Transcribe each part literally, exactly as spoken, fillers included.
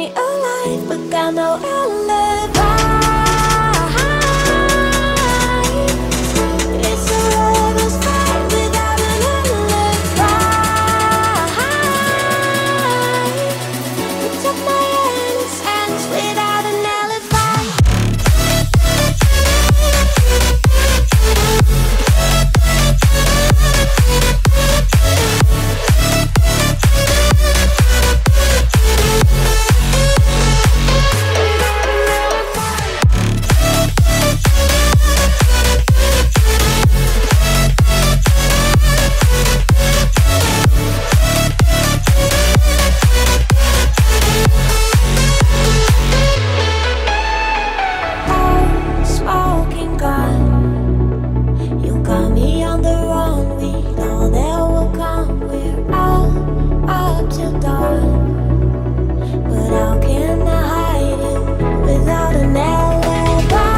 alive, but got no alibi. It's a lover's fight without an alibi. You took my innocence without an alibi. Smoking gun, you got me on the run. We know that will come. We're out up till dawn, but how can I hide it without an alibi?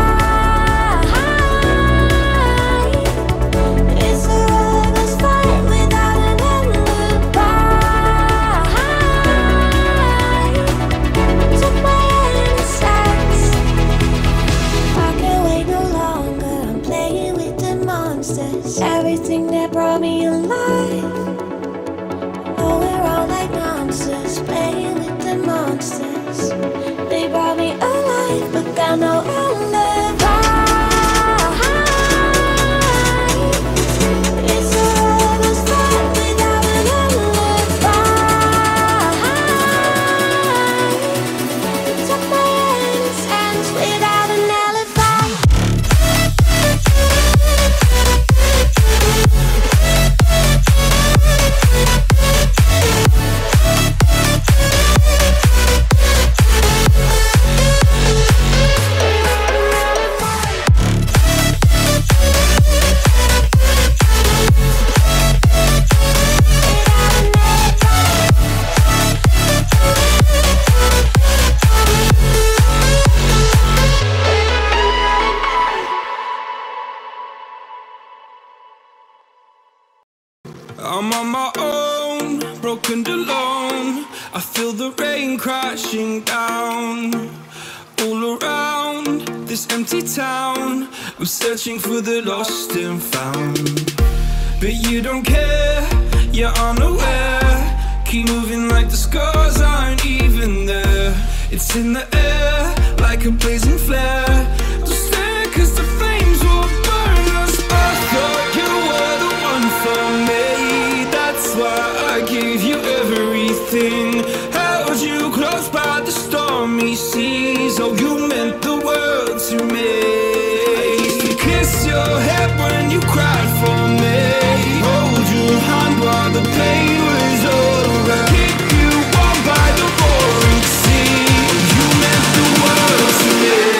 It's a lover's fight without an alibi. Took my innocence. I can't wait no longer. I'm playing with the monsters. Everything that brought me alive. Oh, we're all like monsters, playing with the monsters. They brought me alive, but got no alibi. It's a lover's fight without an alibi. You took my innocence without an alibi. I'm on my own, broken alone. I feel the rain crashing down all around this empty town. I'm searching for the lost and found, but you don't care, you're unaware. Keep moving like the scars aren't even there. It's in the air like a blazing flare. Don't stare, cause the flames will burn us. I thought you were the one for me. That's why I gave you everything. Held you close by the stormy seas. Oh, you meant the world to me. I used to kiss your head when you cried for me. Hold your hand while the pain was over. Keep you warm by the roaring sea. You meant the world to me.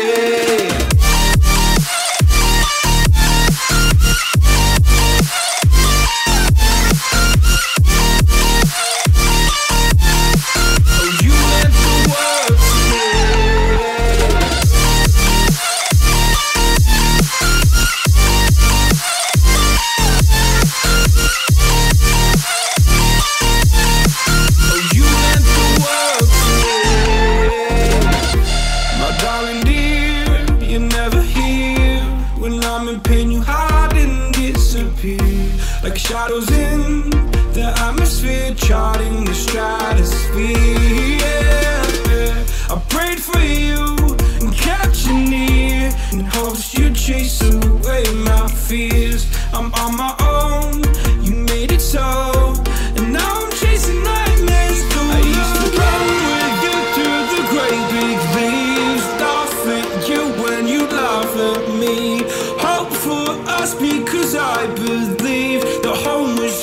Like shadows in the atmosphere, charting the stratosphere. Yeah. I prayed for you and kept you near, in hopes you'd chase away my fears. I'm on my own, you made it so, and now I'm chasing nightmares through. I used to run with you through the great big leaves, laugh at you when you laugh at me. Hope for us because I believe the home was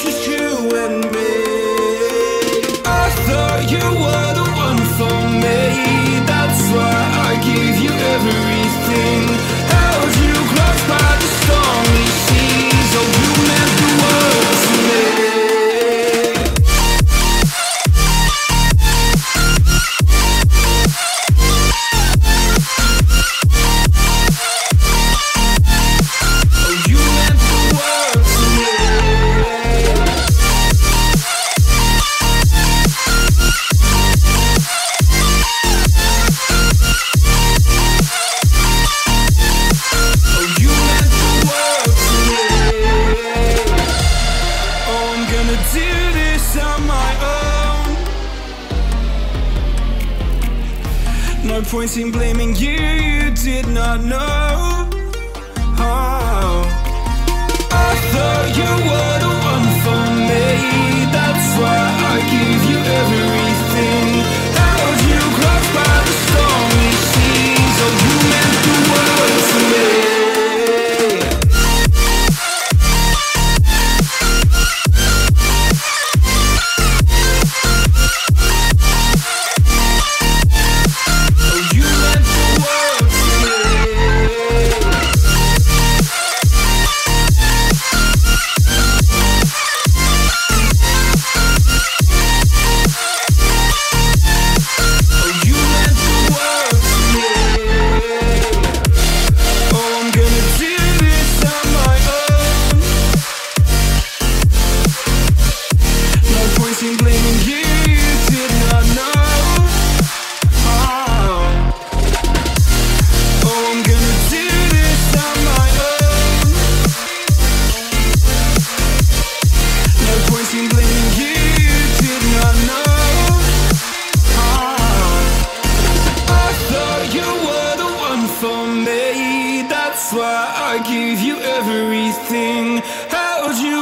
No point in blaming you, you did not know. Oh, I thought you were the one for me. That's why I give you everything. Held you close by the stormy seas. Oh, you meant the world to me.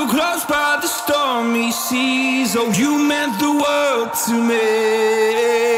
Oh, you meant the world to me.